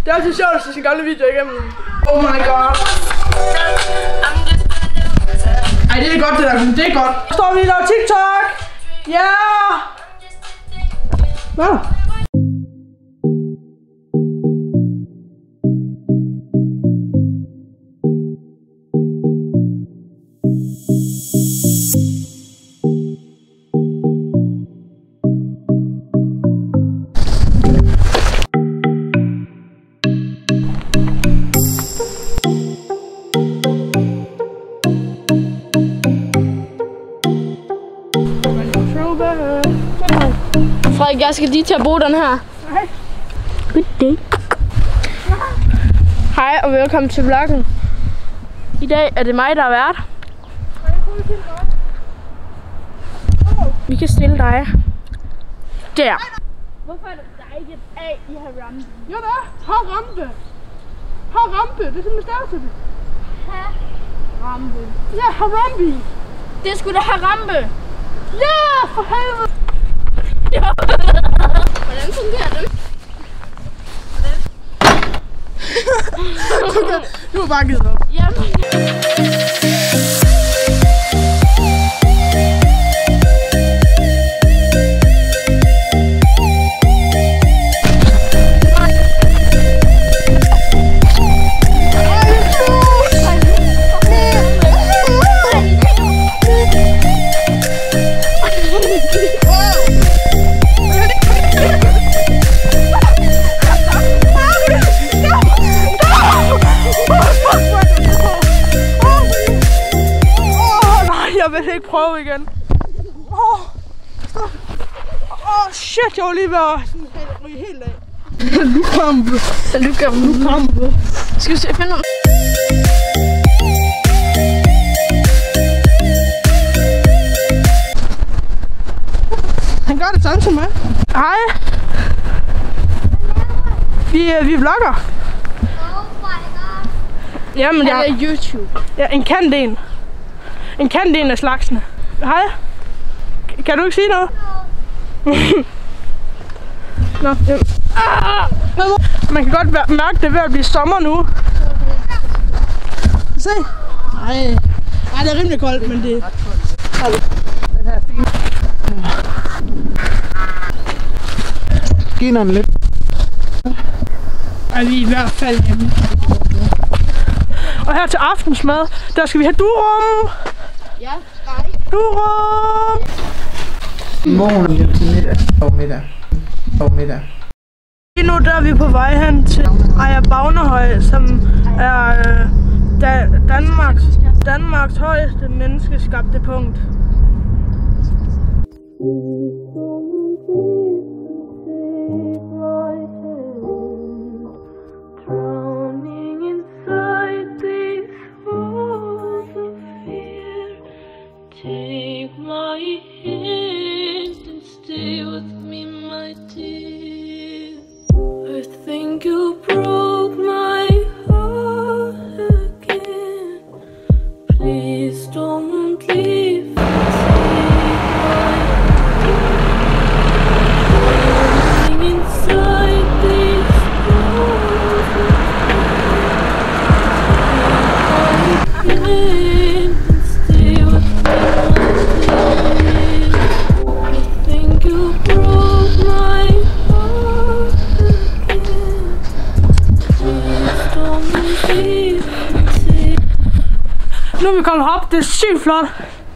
Det er altid sjovt at se sin gamle video igennem. Oh my god. Ej, det er godt det der, det er godt. Så står vi og laver TikTok. Ja. Hvad? Frederik, jeg skal lige til at bruge den her. Hej. Good day. Hej og velkommen til vloggen. I dag er det mig, der er vært. Vi kan stille dig der. Hvorfor er der ikke et A i Harambe? Jo, der er. Harambe. Harambe, det er simpelthen stærkt til det. Harambe. Ja, Harambe. Det er sgu da Harambe. Ja, for helvede. Hvordan fungerer den? Du har bare givet op. Jamen. Jeg vil ikke prøve igen. Shit, jeg var lige ved at ryge helt af. Lukampe. Skal vi se, finde noget? Han gør det samme som mig. Hej. Vi vlogger. Jamen, Han er YouTube. Ja, en kendt en. En kendt en af slagsene. Hej. Kan du ikke sige noget? Nå, man kan godt mærke, det er ved at blive sommer nu. Se. Ej, det er rimelig koldt, men det... Den her er fin. Giv den lidt. Ej, vi er i hvert fald hjemme. Og her til aftensmad, der skal vi have durum. Ja, nej. Durum. Morgen hjem til middag. Lige nu der er vi på vej hen til Ejer Bagnehøj, som er Danmarks højeste menneskeskabte punkt. Take my hand and stay with me, my dear. I think you broke my heart again. Please don't leave. Take my inside these walls. Take my hand and stay with me. Nu er vi kommet op, det er sygt flot.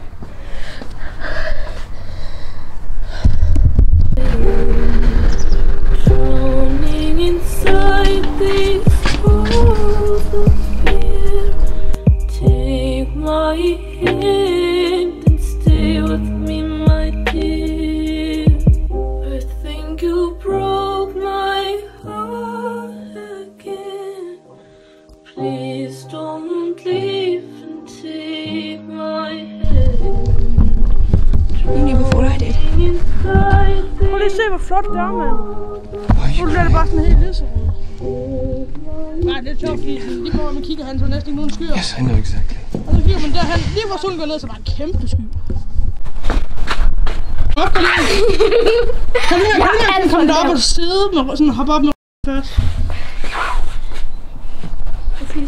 Drowning inside these walls of fear. Take my hand and stay with me, my dear. I think you broke my heart again. Please don't leave. Take my hand. You knew before I did. Prøv lige at se, hvor flot det er, mand. Nu bliver det bare sådan helt lyserød. Nej, det er sjovt, fordi lige hvor man kigger hen, så er næsten ikke nogen skyer. Yes, I know exactly. Og så kigger man derhen, lige hvor solen går ned, så er der en kæmpe sky. Kom her, kom derop og sidde med, sådan hoppe op med først.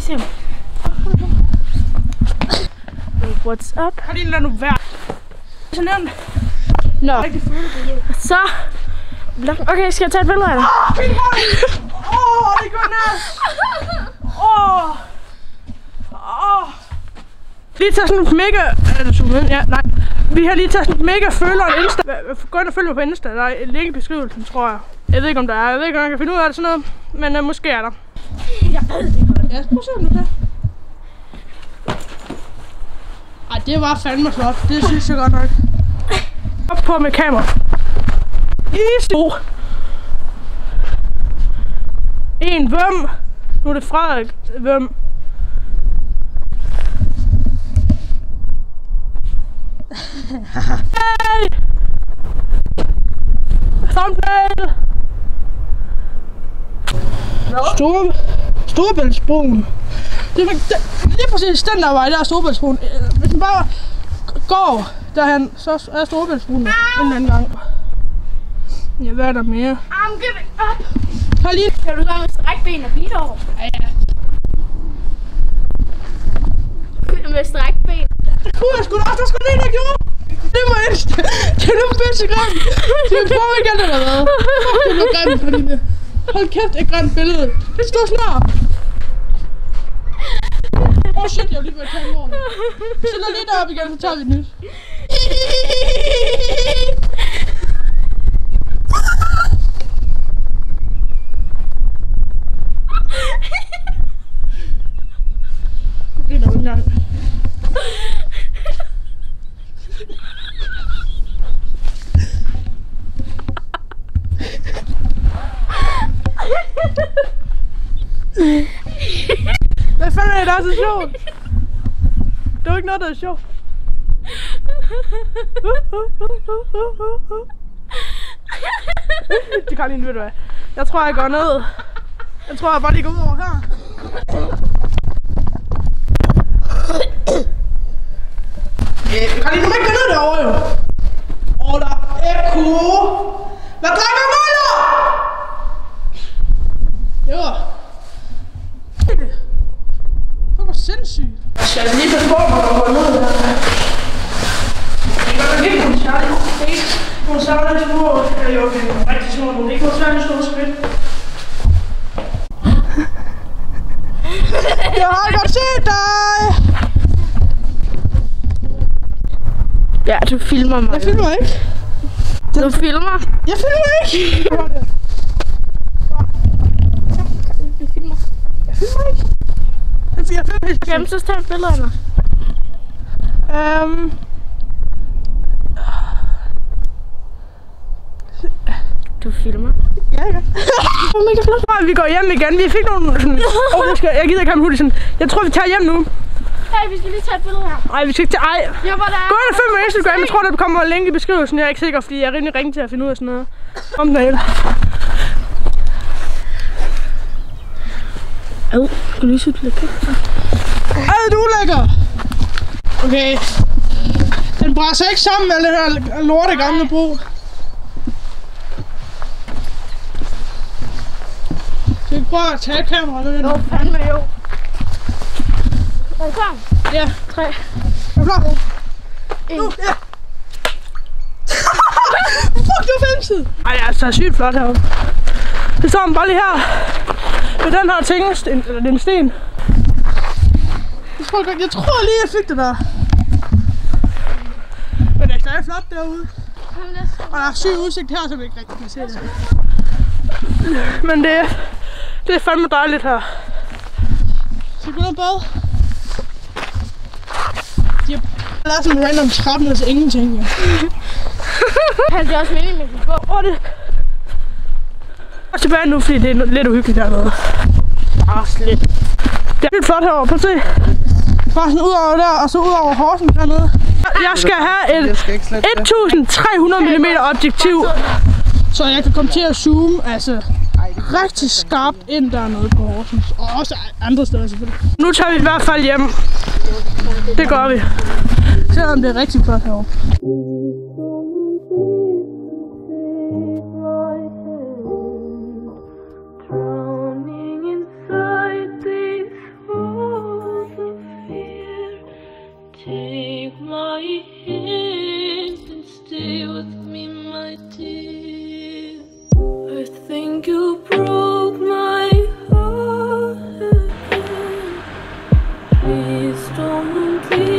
til ham. What's up? Har lige ladet nu være. Så nemt. Nå. Rigtig følebillede. Så. Okay, skal jeg tage et billede af dig? Fint højt! Det går ned! Lige taget sådan et mega... Er det zoomet ind? Ja, nej. Vi har lige taget sådan et mega føler en Insta. Gå ind og følg mig på Insta. Der er et link i beskrivelsen, tror jeg. Jeg ved ikke, om der er. Jeg ved ikke, om jeg kan finde ud af det sådan noget. Men måske er der. Jeg ved det godt. Ja, prøv at se, om du kan. Ej, det var fandme flot. Det synes jeg godt nok. Op på med kamera. Easy. En hvem? Nu er det Frederik. Hvem? Hey! Thumbnail! Storebæltsbroen. Det er lige præcis den der vej, der er Storebæltsbroen. Hvis man bare går derhen, så er Storebæltsbroen der en anden gang. Ja, hvad er der mere? I'm giving up. Hold lige. Kan du gøre med strækben og bidt over? Ja. Med strækben. Det kunne jeg sgu da også. Der skulle en, der gjorde. Det var eneste. Det er den bedste gang. Det er på igen, eller hvad? Det var grimt, Pernille. Hold kæft, et grimt billede. Det står snart. Shit, jeg er lige ved at tage morgen. Vi sætter lige derop igen, så tager vi et nyt. Det er nok en gang. Hvad fanden er det, der er så sjovt? Det er jo ikke noget, der er sjovt. Det kan lige, ved du hvad. Jeg tror, jeg går ned. Jeg tror, jeg bare lige går ud over her. Kan lige nu ikke gå ned derovre, jo? Der er ekko. Hvad drikker Møller? Jo. Det var sindssygt. Jeg skal lige passe på mig og gå ned her. Det var virkelig en særlig pris. Nogle særlige små, jo okay, rigtig små, men ikke nogle særlige store skridt. Jeg har godt set dig! Ja, du filmer mig. Jeg filmer ikke. Du filmer? Jeg filmer ikke! Vi filmer. Jeg filmer ikke. Jeg filmer ikke. Jamen, så tag et billede af mig. Du filmer? Ja. Mega flot. Vi går hjem igen. Vi fik nogle sådan... jeg gider ikke have hurtigt sådan. Jeg tror, vi tager hjem nu. Hey, vi skal lige tage et billede her. Nej, vi skal ikke tage... Ej. Gå ind og følg mig på Instagram. Jeg tror, der kommer en link i beskrivelsen. Jeg er ikke sikker, fordi jeg er rimelig ringe til at finde ud af sådan noget. Om dagen. Skal du lige cykle lidt? Du er lækker. Okay. Den brænder ikke sammen med den her lorte gamle bro. Skal vi ikke prøve at tage kameraet med den? Jo, fandme jo. Er du klar? Ja. 3. Er du klar? 1. Nu, ja. Fuck, det var femtid. Ej, altså, det er sygt flot heroppe. Det står man bare lige her. Med den her tingsten, eller den sten. Jeg tror lige, jeg fik det der. Men det er stadig flot derude. Og der er syg udsigt her, så vi ikke rigtig kan se det. Men det er fandme dejligt her. Skal vi gå ned og bade? De har lavet sådan en random trappen, altså ingenting. Ja. Det er også meningen, at vi kan gå. Det er tilbage nu, fordi det er lidt uhyggeligt dernede. Lidt. Det er lidt flot herovre, prøv at se. Bare sådan ud over der, og så ud over Horsen dernede. Jeg skal have et 1300 mm objektiv, så jeg kan komme til at zoome altså rigtig skarpt ind dernede på Horsens. Og også andre steder selvfølgelig. Nu tager vi i hvert fald hjem. Det gør vi. Selvom det er rigtig flot herovre. Drowning inside these walls. stay with me, my dear. I think you broke my heart again. Please don't leave.